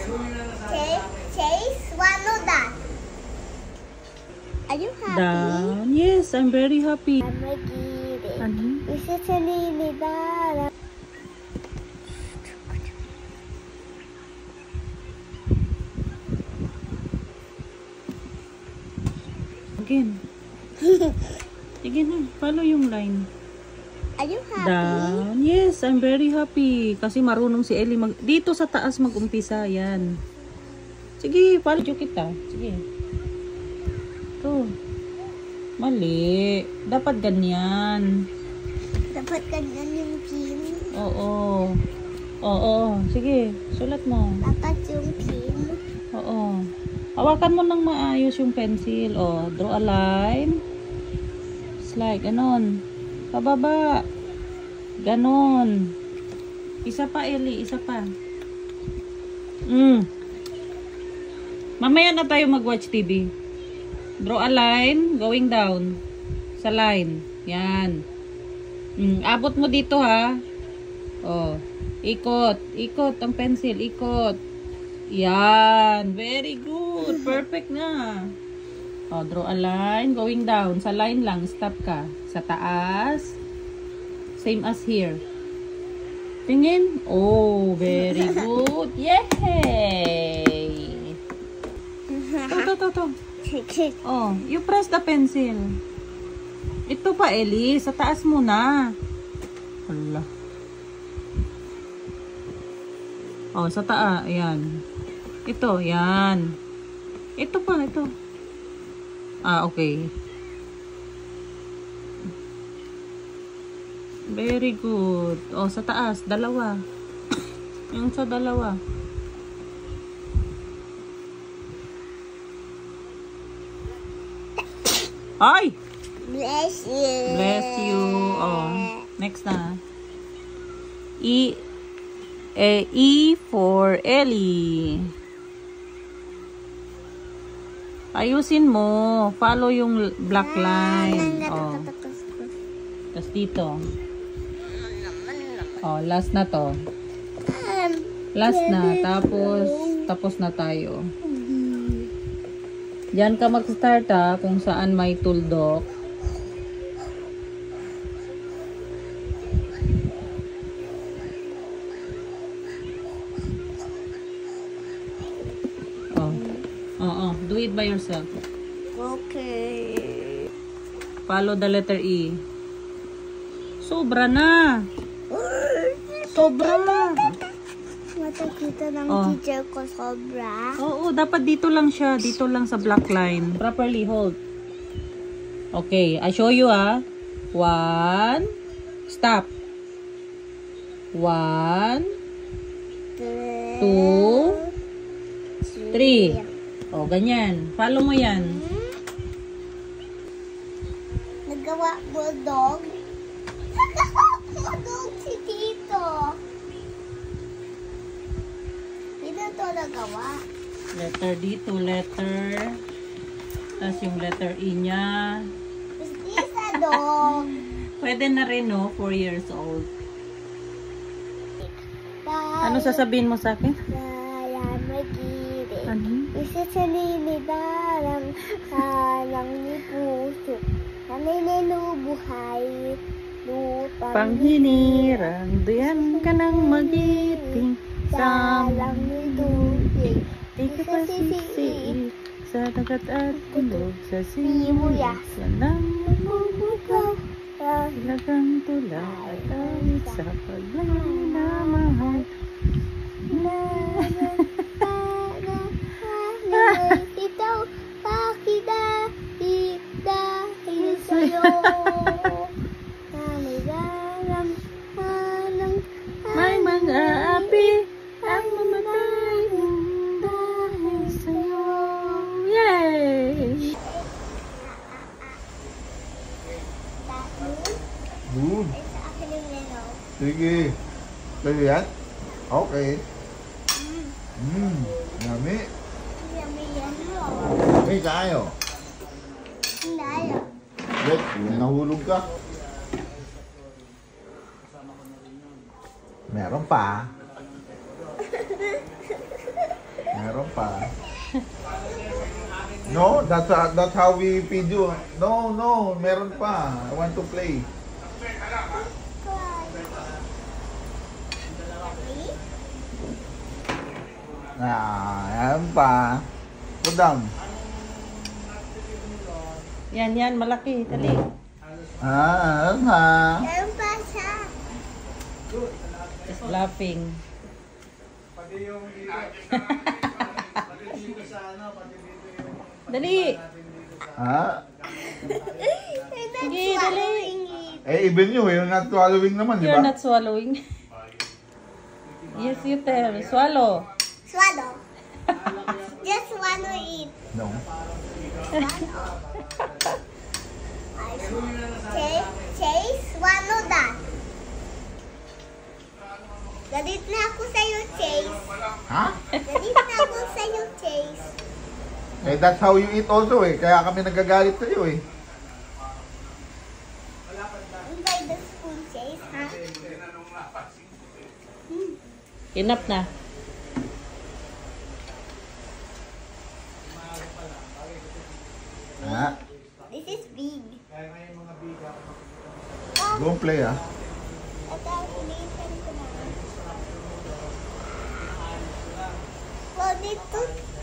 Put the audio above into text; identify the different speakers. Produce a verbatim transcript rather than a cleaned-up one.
Speaker 1: Chase, chase, one of that. Are you happy?
Speaker 2: Down. Yes, I'm very happy.
Speaker 1: I'm ready.
Speaker 2: Ano?
Speaker 1: This is a lily dad.
Speaker 2: Again. Sige na, follow yung line.
Speaker 1: Are you happy?
Speaker 2: Down. Yes, I'm very happy. Kasi marunong si Ellie mag... Dito sa taas mag-umpisa. Yan. Sige, follow kita. Sige. Ito. Mali. Dapat ganyan.
Speaker 1: Dapat ganyan yung pin.
Speaker 2: Oo. Oo. Sige, sulat mo.
Speaker 1: Dapat yung pin.
Speaker 2: Oo. Hawakan mo ng maayos yung pencil. O, draw a line. Slide. Ganon. Pababa. Ganon. Isa pa, Ellie. Isa pa. Mm. Mamaya na tayo mag-watch T V. Draw a line. Going down. Sa line. Yan. Mm. Abot mo dito, ha. O. Ikot. Ikot ang pencil. Ikot. Yan. Very good. Perfect na. O, draw a line. Going down. Sa line lang. Stop ka. Sa taas. Same as here. Tingin. Oh, very good. Yay! To, to, to, to. Oh, you press the pencil. Ito pa, Ellie. Sa taas muna. Hala. Oh, sa taas. Ayan. Ito, yan. Ito pa, ito. Ah, okay. Very good. Oh, sa taas. Dalawa. Yung sa dalawa. Ay!
Speaker 1: Bless you.
Speaker 2: Bless you. Oh, next na. E, eh, E for Ellie. Ayusin mo. Follow yung black line. Oh. Tapos dito. Oh, last na to. Last na. Tapos, tapos na tayo. Diyan ka mag-start ha, kung saan may tuldok. Oh. Oh, oh. Do it by yourself.
Speaker 1: Okay.
Speaker 2: Follow the letter E. Sobra na. Sobra.
Speaker 1: Matakita ng
Speaker 2: Oh.
Speaker 1: teacher ko sobra.
Speaker 2: Oo, dapat dito lang siya. Dito lang sa black line. Properly hold. Okay, I show you ah. One. Stop. One. Two. Three. O, ganyan. Follow mo yan.
Speaker 1: Nagawa mo dog. Nagawa mo dog si Tito. Hindi to nagawa.
Speaker 2: Letter dito, letter. Tapos yung letter E niya.
Speaker 1: Is this a dog?
Speaker 2: Pwede na rin, no? Four years old. Ano sasabihin mo sa akin?
Speaker 1: Kaya magiging.
Speaker 2: Ano?
Speaker 1: Isa sa lilidarang halang ni puso. Kami nilubuhay. Lupang
Speaker 2: Panghinirang, diyan ka nang magiting.
Speaker 1: salang ni tubig.
Speaker 2: Di ka pa sisiig sa dagat at tulog sa sibuyas. Yan ang mabubugaw. Ilagang tula at awit sa pagmamahal. Na
Speaker 1: ito, pakidahi dahil sa'yo. Naligaram halang
Speaker 2: may mga api ang mamatay dahil sa'yo. Yay!
Speaker 3: Good.
Speaker 1: Sa akin yung leno.
Speaker 3: Sige. Sa'yo yan? Okay. Mmm. Yummy.
Speaker 1: Yummy yellow.
Speaker 3: May tayo.
Speaker 1: Lalo.
Speaker 3: Bet, nahulog ka. Meron pa. pa. No, that's uh, that's how we feed you. No, no, meron pa. I want to play. Ah, yan pa. Put down.
Speaker 2: Yan, yan, malaki. Dali.
Speaker 3: Ah, yan ha.
Speaker 1: Meron pa siya.
Speaker 2: Just laughing. Dali.
Speaker 3: Ha?
Speaker 2: Sige, dali.
Speaker 3: Eh, even you, you're not swallowing naman, di
Speaker 2: You're
Speaker 3: ba?
Speaker 2: not swallowing. Yes, you tell. Swallow.
Speaker 1: Swallow. Just want to eat.
Speaker 3: No.
Speaker 1: Chase, Chase, swallow that. Galit na ako sa'yo, Chase.
Speaker 3: Ha?
Speaker 1: Galit na ako sa'yo, Chase.
Speaker 3: Eh, that's how you eat also eh. Kaya kami nagagalit sa'yo eh.
Speaker 1: By the spoon, Chase, ha?
Speaker 2: Enough na.
Speaker 3: Ha?
Speaker 1: This is big.
Speaker 3: Don't play ah.
Speaker 1: Ito, iniitan ko na. Well, dito,